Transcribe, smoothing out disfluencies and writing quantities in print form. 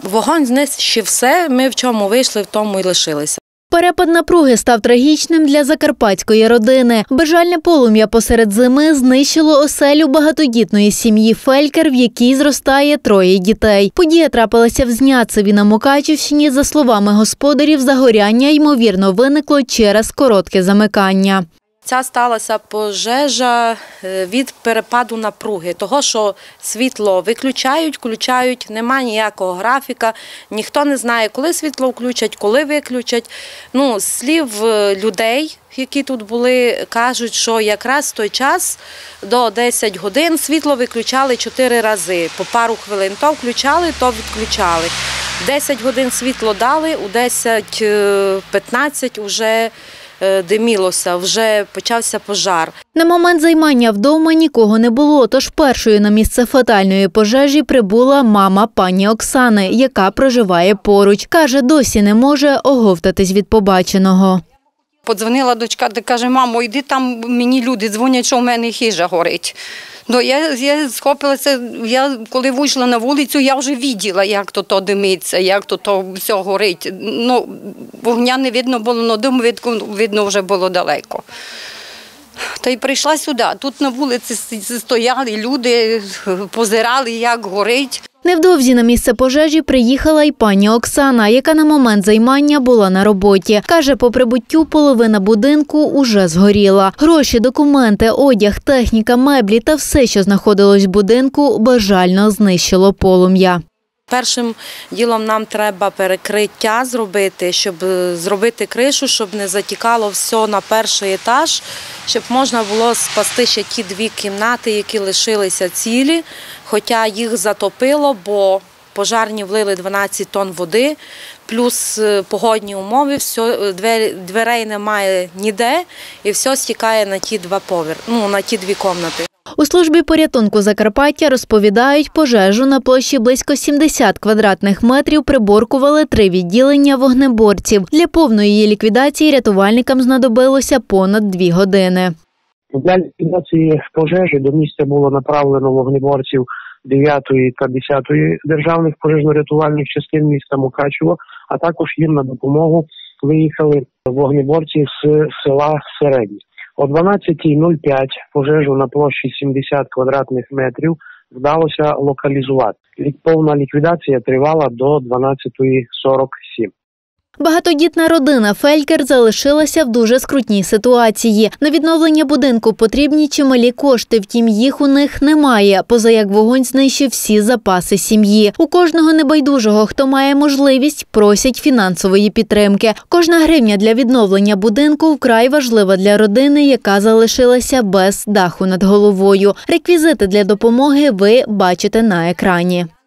Вогонь знищив все, ми в чому вийшли, в тому і лишилися. Перепад напруги став трагічним для закарпатської родини. Безжальне полум'я посеред зими знищило оселю багатодітної сім'ї Фелькер, в якій зростає 3 дітей. Подія трапилася в Зняцеві на Мукачівщині. За словами господарів, загоряння, ймовірно, виникло через коротке замикання. Ця сталася пожежа від перепаду напруги, того, що світло виключають, включають, немає ніякого графіка, ніхто не знає, коли світло включать, коли виключать. З слів людей, які тут були, кажуть, що якраз в той час до 10 годин світло виключали 4 рази, по пару хвилин. То включали, то відключали. 10 годин світло дали, у 10:15 вже димілося, вже почався пожар. На момент займання вдома нікого не було, тож першою на місце фатальної пожежі прибула мама пані Оксани, яка проживає поруч. Каже, досі не може оговтатись від побаченого. Подзвонила дочка, каже: мамо, йди, там мені люди дзвонять, що в мене хижа горить. Я схопилася, коли вийшла на вулицю, я вже бачила, як то димиться, як то все горить. Вогня не видно було, але дим видно вже було далеко. Та й прийшла сюди. Тут на вулиці стояли люди, позирали, як горить. Невдовзі на місце пожежі приїхала й пані Оксана, яка на момент займання була на роботі. Каже, по прибуттю половина будинку уже згоріла. Гроші, документи, одяг, техніка, меблі та все, що знаходилось в будинку, безжально знищило полум'я. Першим ділом нам треба перекриття зробити, щоб зробити кришу, щоб не затікало все на перший етаж, щоб можна було спасти ще ті 2 кімнати, які лишилися цілі, хоча їх затопило, бо пожарні влили 12 тонн води, плюс погодні умови, дверей немає ніде і все стікає на ті 2 кімнати. У службі порятунку Закарпаття розповідають, пожежу на площі близько 70 квадратних метрів приборкували 3 відділення вогнеборців. Для повної її ліквідації рятувальникам знадобилося понад 2 години. Для ліквідації пожежі до місця було направлено вогнеборців 9-ї та 10-ї державних пожежно-рятувальних частин міста Мукачево, а також їм на допомогу виїхали вогнеборці з села Середнє. О 12:05 пожежу на площі 70 квадратних метрів вдалося локалізувати. Повна ліквідація тривала до 12:47. Багатодітна родина Фелькер залишилася в дуже скрутній ситуації. На відновлення будинку потрібні чималі кошти, втім їх у них немає, поза як вогонь знищив всі запаси сім'ї. У кожного небайдужого, хто має можливість, просять фінансової підтримки. Кожна гривня для відновлення будинку вкрай важлива для родини, яка залишилася без даху над головою. Реквізити для допомоги ви бачите на екрані.